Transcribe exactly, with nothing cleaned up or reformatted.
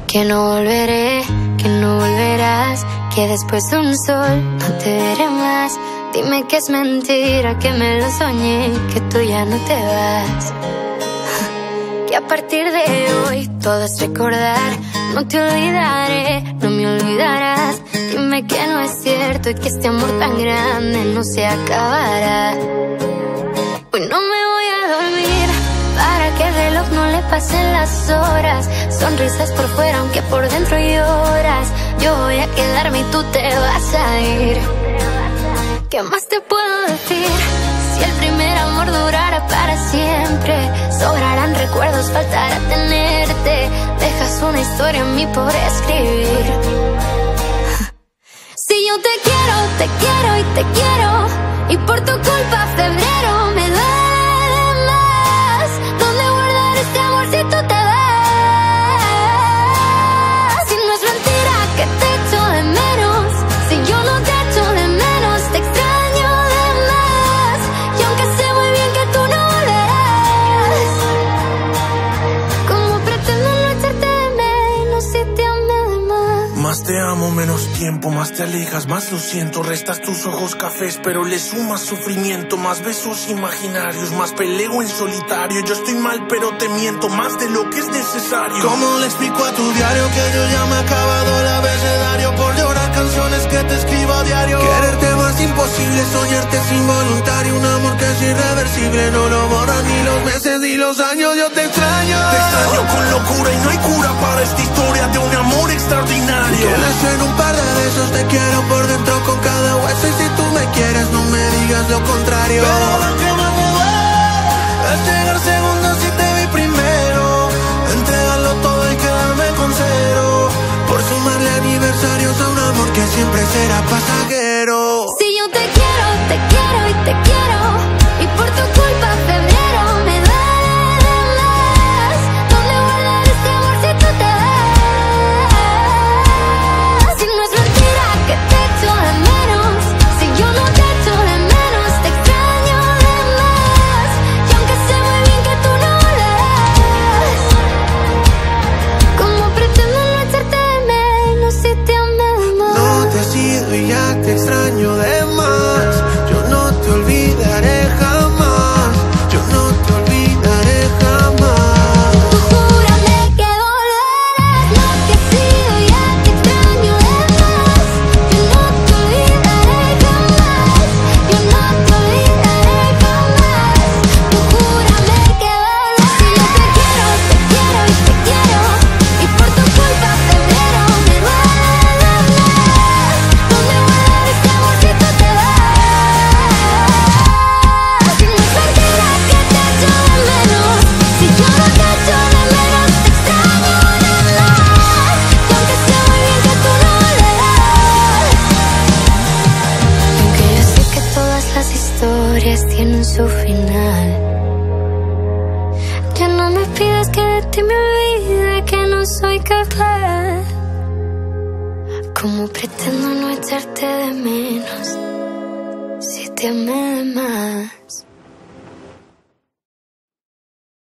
Que no volveré, que no volverás, que después de un sol no te veré más. Dime que es mentira, que me lo soñé, que tú ya no te vas. Que a partir de hoy todo es recordar. No te olvidaré, no me olvidarás. Dime que no es cierto y que este amor tan grande no se acabará. Hoy no me voy a dormir para que el reloj no le pasen las horas. Sonrisas por fuera aunque por dentro lloras. Yo voy a quedarme y tú te vas a ir. ¿Qué más te puedo decir? Si el primer amor durara para siempre, sobrarán recuerdos, faltará tenerte. Dejas una historia en mí por escribir. Si yo te quiero, te quiero y te quiero, y por tu culpa febrero me duele más. ¿Dónde guardar este amor si tú te vas? Si no es mentira que te echo de menos, si yo no te echo de menos, te extraño de más. Y aunque sé muy bien que tú no volverás, ¿cómo pretendo no echarte de menos si te amé de más? Más te amo, menos tiempo, más te alejas, más lo siento. Restas tus ojos cafés, pero le sumas sufrimiento. Más besos imaginarios, más peleo en solitario. Yo estoy mal, pero te miento más de lo que es necesario. ¿Cómo le explico a tu diario que yo ya me he acabado el abecedario por llorar canciones que te escribo a diario? Quererte más imposible, soñarte es involuntario. Un amor que es irreversible, no lo borran ni los meses ni los años. Yo te extraño, te extraño con locura y no hay cura para esta historia de un amor extraordinario. Quieres en un par de besos, te quiero por dentro con cada hueso. Y si tú me quieres, no me digas lo contrario. Pero lo que más me duele es llegar segundo si te vi primero. Entregarlo todo y quedarme con cero, por sumarle aniversarios a un amor que siempre será pasajero. Si yo te quiero, te quiero y te quiero, y por tu culpa febrero me duele más. ¿Dónde guardar este amor si tú te vas? Si no es mentira que te echo de menos, si yo no te echo de menos, te extraño de más. Y aunque sé muy bien que tú no volverás, ¿cómo pretendo no echarte de menos si te amé de más? No te has ido y ya te extraño de más. Yo no te olvidaré jamás. Yo no te olvidaré jamás. Tú júrame que volverás. No te has ido y ya te extraño de más. Yo no te olvidaré jamás. Yo no te olvidaré jamás. Tú júrame que volverás. Si yo te quiero, te quiero y te quiero, y por tu culpa febrero me duele más. ¿Dónde guardar este amor si tú te vas? Si no es mentira que te echo de menos, si yo no te echo de menos, te extraño de más. Y aunque sé muy bien que tú no volverás, aunque yo sé que todas las historias tienen su final, ya no me pidas que de ti me olvide, que no soy capaz. ¿Cómo pretendo no echarte de menos si te amé de más?